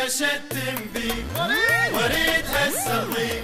اشتم بيك واريد هالسري.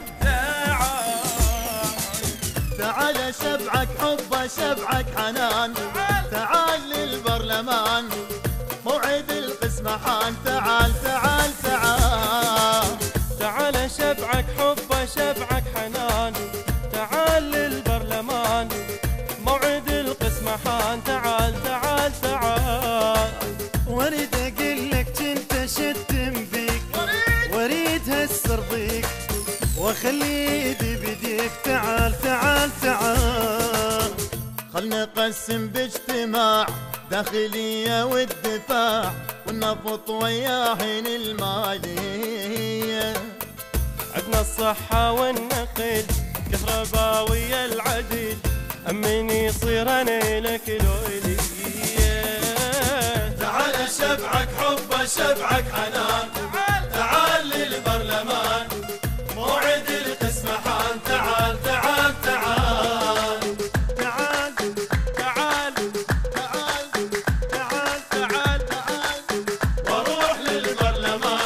تعال شبعك حب شبعك حنان، تعال للبرلمان موعد القسمة حان. تعال تعال تعال تعال شبعك حب شبعك حنان، تعال للبرلمان موعد القسمة حان. تعال تعال تعال واريد اقلك جنت اشتم بيك واريد هالسرضيك واخلي ايدي بديك. تعال تعال تعال خل نقسم باجتماع داخلية والدفاع والنفط وياهن المالية. عدنا الصحة والنقل كهرباوية العدل، أمن يصير أنا لك الولية. تعال شبعك حب شبعك حنان، تعال للبرلمان موعد القسمة حان. تعال تعال تعال تعال تعال تعال تعال تعال تعال واروح للبرلمان.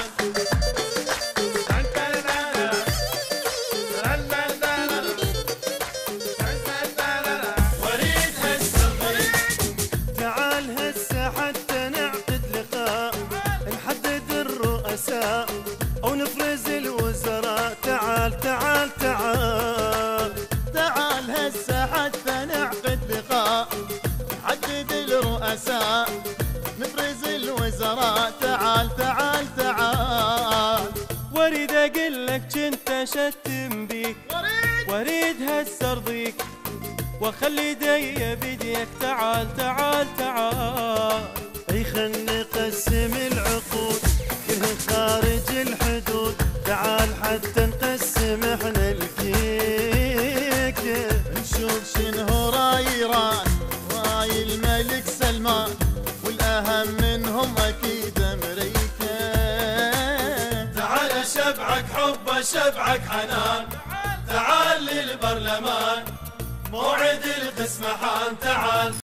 واريد هالسري. تعال هسه حتى نعقد لقاء نحدد الرؤساء او نفرز الوزراء. تعال تعال تعال تعال هسه حتى نعقد لقاء نحدد الرؤساء نفرز الوزراء. تعال تعال تعال واريد اقلك جنت اشتم بيك واريد هسه ارضيك واخلي ايدي بيديك. تعال تعال تعال اي خل نقسم العقود كلها خارج الحدود. تعال حتى نقسم احنا الكيك. نشوف شنو راي ايران راي الملك سلمان والاهم منهم اكيد امريكا. تعال شبعك حب شبعك حنان، تعال للبرلمان موعد القسمة حان. تعال